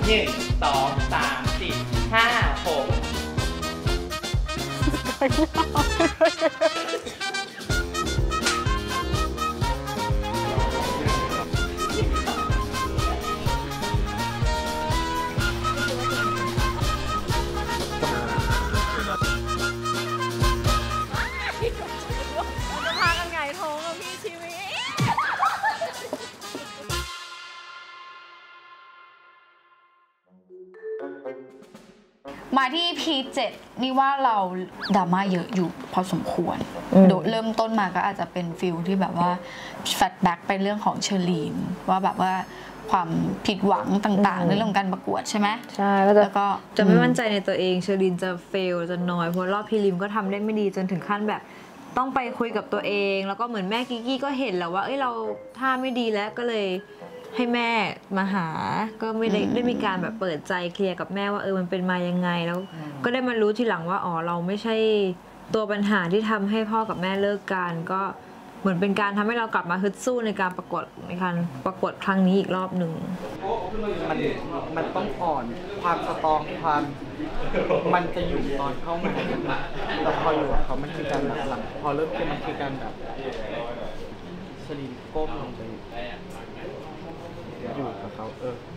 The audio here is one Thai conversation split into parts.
มาที่ P7 นี่ว่าเราดราม่าเยอะอยู่พอสมควรโดยเริ่มต้นมาก็อาจจะเป็นฟิลที่แบบว่าแฟลชแบ็กไปเรื่องของเชอรีนว่าแบบว่าความผิดหวังต่างๆในเรื่องการประกวดใช่ไหมใช่แล้วก็จะไม่มั่นใจในตัวเองเชอรีนจะเฟลจะน้อยเพราะรอบพรีลิมก็ทำได้ไม่ดีจนถึงขั้นแบบต้องไปคุยกับตัวเองแล้วก็เหมือนแม่กิกกี้ก็เห็นแล้วว่าเอ้ยเราท่าไม่ดีแล้วก็เลยให้แม่มาหาก็ไม่ได้มีการแบบเปิดใจเคลียร์กับแม่ว่ามันเป็นมายังไงแล้วก็ได้มารู้ทีหลังว่าอ๋อเราไม่ใช่ตัวปัญหาที่ทำให้พ่อกับแม่เลิกกันก็เหมือนเป็นการทำให้เรากลับมาฮึดสู้ในการประกวดครั้งนี้อีกรอบหนึ่งมันต้องอ่อนความสตรองความมันจะอยู่ตอนเข้ามาแต่พออยู่กับเขามันคือการหลังพอเริ่มเป็นมันคือการแบบสลิมก้มลงไปอยู่กับเขา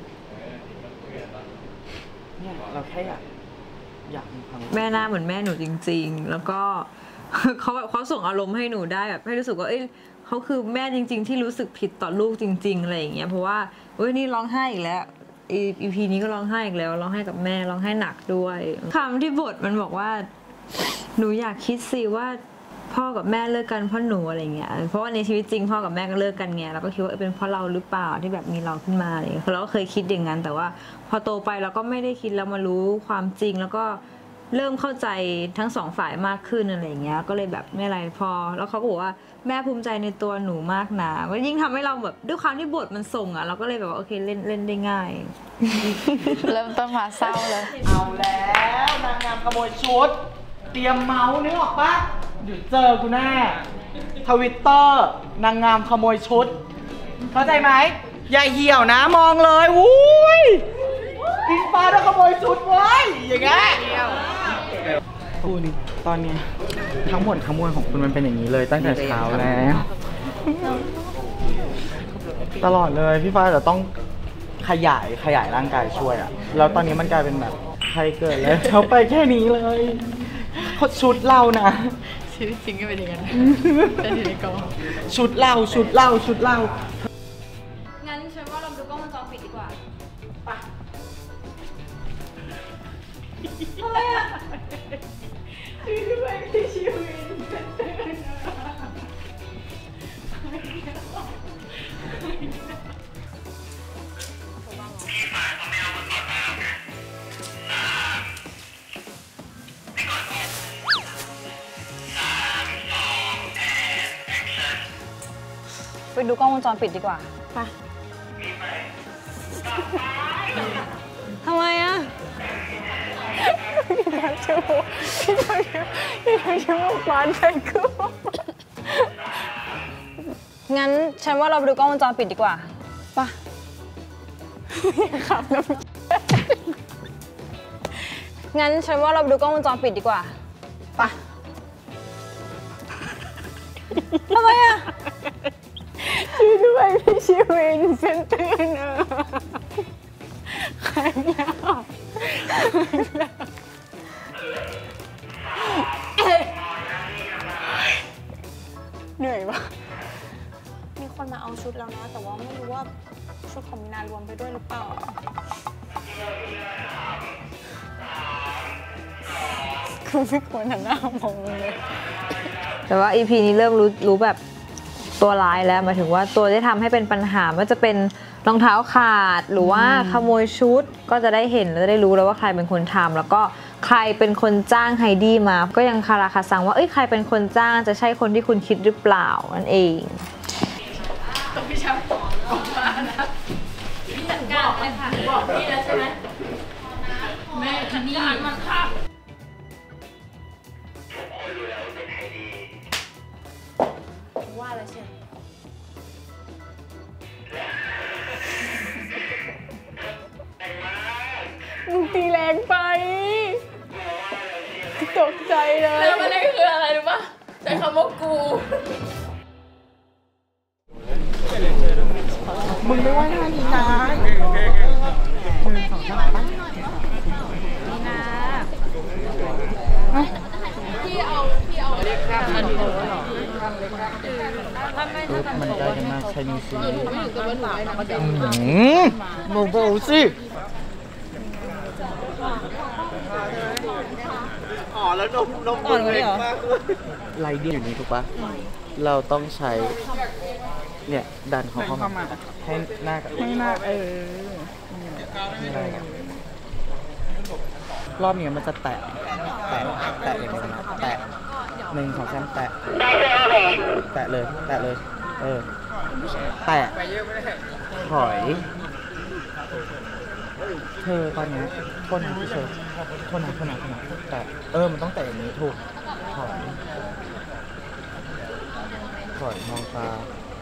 เนี่ยเราแค่อยากมีความแม่หน้าเหมือนแม่หนูจริงๆแล้วก็เขาส่งอารมณ์ให้หนูได้แบบให้รู้สึกว่าเขาคือแม่จริงๆที่รู้สึกผิดต่อลูกจริงๆอะไรอย่างเงี้ยเพราะว่านี่ร้องไห้อีกแล้วEPนี้ก็ร้องไห้อีกแล้วร้องไห้กับแม่ร้องไห้หนักด้วยคำที่บทมันบอกว่าหนูอยากคิดสิว่าพ่อกับแม่เลิกกันเพราะหนูอะไรเงี้ยเพราะว่าในชีวิตจริงพ่อกับแม่ก็เลิกกันไงเราก็คิดว่าเป็นเพราะเราหรือเปล่าที่แบบมีเราขึ้นมาอะไรเราก็เคยคิดอย่างนั้นแต่ว่าพอโตไปเราก็ไม่ได้คิดแล้วมารู้ความจริงแล้วก็เริ่มเข้าใจทั้งสองฝ่ายมากขึ้นอะไรเงี้ยก็เลยแบบไม่อะไรพอแล้วเขาบอกว่าแม่ภูมิใจในตัวหนูมากนะว่ายิ่งทำให้เราแบบด้วยความที่บทมันส่งเราก็เลยแบบว่าโอเคเล่นได้ง่ายเริ่มต้นมาเศร้าเลยเอาแล้วนางงามขโมยชุดเตรียมเมาส์นึกออกปะเดี๋ยวเจอกูแน่Twitter นางงามขโมยชุดเข้าใจไหมอย่าเหี่ยวนะมองเลยวุ้ยอิงฟ้าต้องขโมยชุดไว้อย่างเงี้ยคุณตอนนี้ทั้งหมดทั้งมวลของคุณมันเป็นอย่างนี้เลยตั้งแต่เช้าแล้วตลอดเลยพี่ฟ้าจะต้องขยายร่างกายช่วยแล้วตอนนี้มันกลายเป็นแบบใครเกิดแล้วเขาไปแค่นี้เลยชุดเรานะชีวิตจริงก็เป็นอย่างนั้นแต่อยู่ในกองชุดเรางั้นฉันว่าเราดูกล้องวงจรปิดดีกว่าไปอะไรอ่ะชีวิตไม่ใช่ชีวิตไปดูกล้องวงจรปิดดีกว่าไปทำไมอ่ะพี่ทำชั่วโมงปานไปกูงั้นฉันว่าเราไปดูกล้องวงจรปิดดีกว่าป่ะขับน้ำงั้นฉันว่าเราไปดูกล้องวงจรปิดดีกว่าป่ะทำไมอ่ะช่วยด้วยพี่ชิวินเซนตื่นใครเนี่ยเหนื่อยปะมีคนมาเอาชุดแล้วนะแต่ว่าไม่รู้ว่าชุดของมีนารวมไปด้วยหรือเปล่าคือไม่ควรหันหน้ามองเลยแต่ว่า EP นี้เริ่มรู้แบบตัวร้ายแล้วหมายถึงว่าตัวที่ทำให้เป็นปัญหาว่าจะเป็นรองเท้าขาดหรือว่าขโมยชุดก็จะได้เห็นแล้วได้รู้แล้วว่าใครเป็นคนทำแล้วก็ใครเป็นคนจ้างไฮดี้มาก็ยังคาราคาซังว่าใครเป็นคนจ้างจะใช่คนที่คุณคิดหรือเปล่านั่นเองต้องพี่แชมป์ออกมานะพี่จัดการเลยค่ะบอกพี่แล้วใช่ไหมแม่คันนี้มันค่ะว่าแล้วใช่ตีแรงไปตกใจเลยแล้วมันคืออะไรรู้ปะใช้คำว่ากูมึงไม่ว่าท่านี้นะมันได้กันมากใช่นี่สิมึงบอกสิอ๋อแล้วนมมันเล็กมากไลเดียอยู่นี่ถูกปะเราต้องใช้เนี่ยดันเขาเข้ามาให้หน้ากับให้หน้ารอบนี้มันจะแตะอย่างนี้นะแตะ1 2 3แตะเลยแตะถอยเธอตอนนี้โทษนะพี่เชอโทษนะแตะมันต้องแตะอย่างนี้ถูกถอยมองตา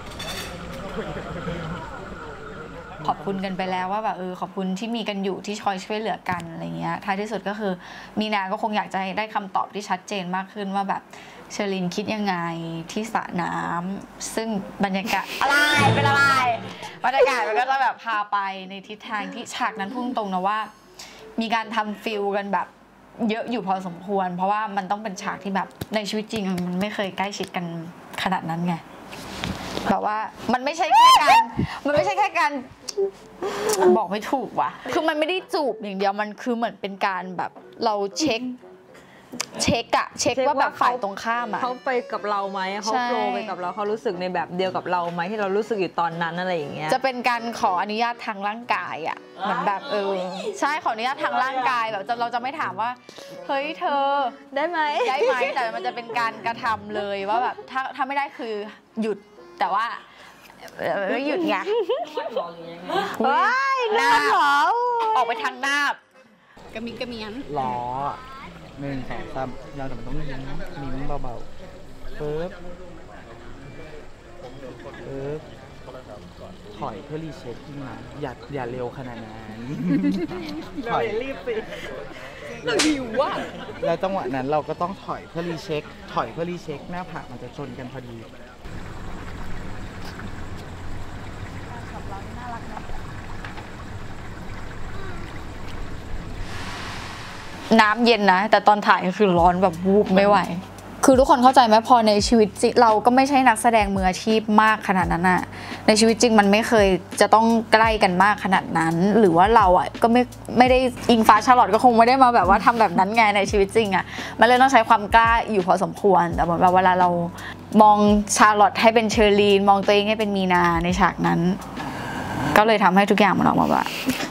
ขอบคุณกันไปแล้วว่าแบบขอบคุณที่มีกันอยู่ที่คอยช่วยเหลือกันอะไรเงี้ยท้ายที่สุดก็คือมีนาก็คงอยากจะได้คำตอบที่ชัดเจนมากขึ้นว่าแบบเชอรินคิดยังไงที่สระน้ำซึ่งบรรยากาศเป็นอะไรบรรยากาศมันก็จะแบบพาไปในทิศทางที่ฉากนั้นพุ่งตรงนะว่ามีการทำฟิลกันแบบเยอะอยู่พอสมควรเพราะว่ามันต้องเป็นฉากที่แบบในชีวิตจริงมันไม่เคยใกล้ชิดกันขนาดนั้นไงแบบว่ามันไม่ใช่แค่การบอกไม่ถูกว่ะคือมันไม่ได้จูบอย่างเดียวมันคือเหมือนเป็นการแบบเราเช็คว่าแบบฝ่ายตรงข้ามอะเขาไปกับเราไหมเขาโฟลว์ไปกับเราเขารู้สึกในแบบเดียวกับเราไหมที่เรารู้สึกอยู่ตอนนั้นอะไรอย่างเงี้ยจะเป็นการขออนุญาตทางร่างกายอะเหมือนแบบใช่ขออนุญาตทางร่างกายแบบเราจะไม่ถามว่าเฮ้ยเธอได้ไหมแต่มันจะเป็นการกระทำเลยว่าแบบถ้าไม่ได้คือหยุดแต่ว่าไม่หยุดไงหน้าออกไปทางหน้ากระมียนล้อ1 2 3ยาวแต่มันต้องนิ้มเบาๆปึ๊บถอยเพื่อรีเช็คขึ้นมาอย่าเร็วขนาดนั้นถอยรีบไปเราหิวว่ะแล้วจังหวะนั้นเราก็ต้องถอยเพื่อรีเช็คหน้าผากมันจะชนกันพอดีน้ำเย็นนะแต่ตอนถ่ายคือร้อนแบบวูบไม่ไหวคือทุกคนเข้าใจไหมพอในชีวิตจริงเราก็ไม่ใช่นักแสดงมืออาชีพมากขนาดนั้นอะในชีวิตจริงมันไม่เคยจะต้องใกล้กันมากขนาดนั้นหรือว่าเราอะก็ไม่ได้อิงฟ้าชาร์ลอตก็คงไม่ได้มาแบบว่าทำแบบนั้นไงในชีวิตจริงอะมันเลยต้องใช้ความกล้าอยู่พอสมควรแต่เหมือนแบบเวลาเรามองชาร์ลอตให้เป็นเชอรีนมองตัวเองให้เป็นมีนาในฉากนั้นก็เลยทำให้ทุกอย่างมันออกมาแบบ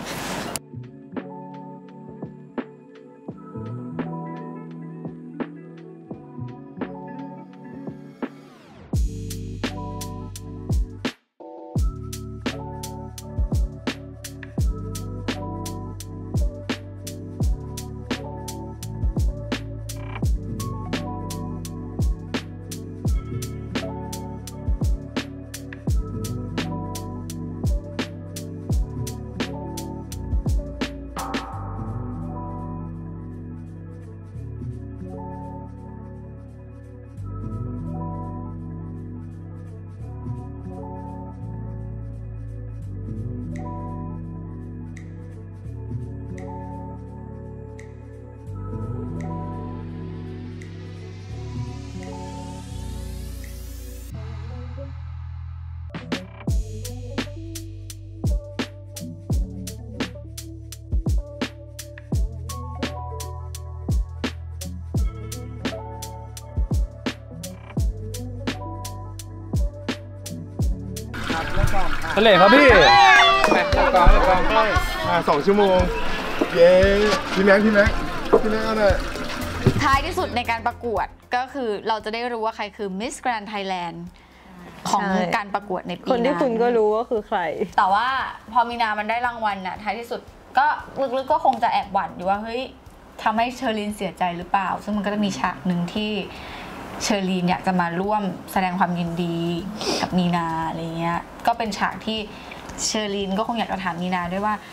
ทะเลครับพี่กอง2 ชั่วโมงเย้พี่แม็กเอาหน่อยท้ายที่สุดในการประกวดก็คือเราจะได้รู้ว่าใครคือ Miss Grand Thailand ของการประกวดในปีนั้นคนที่คุณก็รู้ว่าคือใครแต่ว่าพอมีนามันได้รางวัลน่ะท้ายที่สุดก็ลึกๆก็คงจะแอบหวั่นอยู่ว่าเฮ้ยทำให้เชอรีนเสียใจหรือเปล่าซึ่งมันก็จะมีฉากหนึ่งที่เชอรีนอยากจะมาร่วมแสดงความยินดีกับมีนาอะไรเงี้ยก็เป็นฉากที่เชอรีนก็คงอยากจะถามมีนาด้วยว่าฉ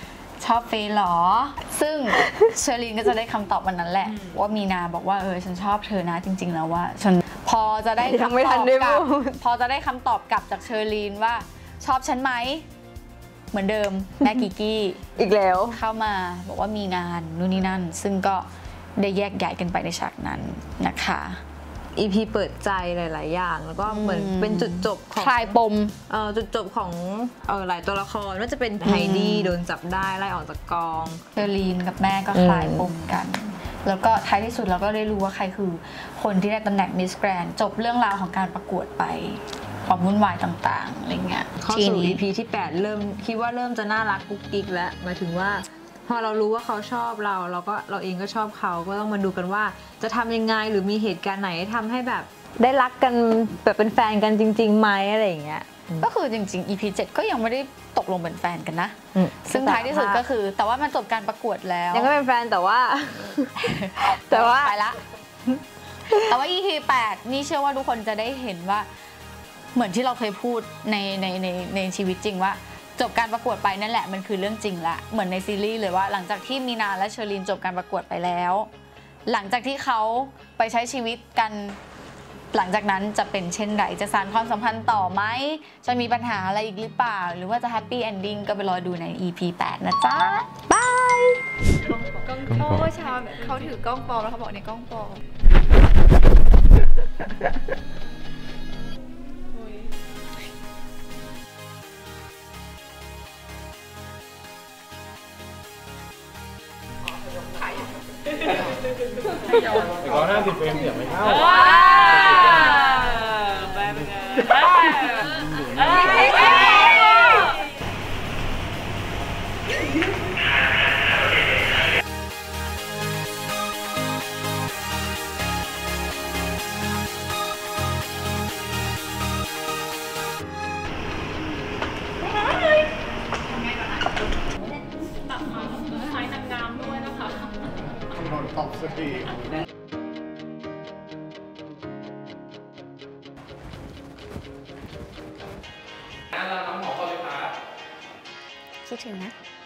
ชอบเฟย์หรอซึ่งเชอรีนก็จะได้คำตอบวันนั้นแหละว่ามีนาบอกว่าฉันชอบเธอนะจริงๆแล้วว่าฉันพอจะได้คำตอบกลับพอจะได้คำตอบกลับจากเชอรีนว่าชอบฉันไหมเหมือนเดิมแม่กิกกี้อีกแล้วเข้ามาบอกว่ามีงานนู่นนี่นั่นซึ่งก็ได้แยกย้ายกันไปในฉากนั้นนะคะ EP เปิดใจหลายๆอย่างแล้วก็เหมือนเป็นจุดจบของคลายปมจุดจบของหลายตัวละครว่าจะเป็นไฮดี้โดนจับได้ไล่ออกจากกองเชอรีนกับแม่ก็คลายปมกันแล้วก็ท้ายที่สุดเราก็ได้รู้ว่าใครคือคนที่ได้ตำแหน่งมิสแกรนด์จบเรื่องราวของการประกวดไปความวุ่นวายต่างๆอะไรเงี้ยเข้าสู่ EP ที่8เริ่มคิดว่าเริ่มจะน่ารักกุ๊กกิ๊กแล้วหมายถึงว่าพอเรารู้ว่าเขาชอบเราเองก็ชอบเขาก็ต้องมาดูกันว่าจะทำยังไงหรือมีเหตุการณ์ไหนทำให้แบบได้รักกันแบบเป็นแฟนกันจริงๆไหมอะไรอย่างเงี้ยก็คือจริงๆ EP 7ก็ยังไม่ได้ตกลงเป็นแฟนกันนะซึ่งท้ายที่สุดก็คือแต่ว่ามันจบการประกวดแล้วยังก็เป็นแฟนแต่ว่าไปละแต่ว่า EP 8นี่เชื่อว่าทุกคนจะได้เห็นว่าเหมือนที่เราเคยพูดในชีวิตจริงว่าจบการประกวดไปนั่นแหละมันคือเรื่องจริงละเหมือนในซีรีส์เลยว่าหลังจากที่มีนาและเชอรีนจบการประกวดไปแล้วหลังจากที่เขาไปใช้ชีวิตกันหลังจากนั้นจะเป็นเช่นไรจะสานความสัมพันธ์ต่อไหมจะมีปัญหาอะไรอีกหรือเปล่าหรือว่าจะแฮปปี้เอนดิ้งก็ไปรอดูใน EP 8นะจ๊ะบายกล้องเพราะว่าเช้าเขาถือกล้องปลอมแล้วเขาบอกในกล้องปลอม 150 เฟรมเสียงไม่เข้าไปเป็นไงตัดมาใช้นางงามด้วยนะคะนอนตอบสตีคิดถึงนะ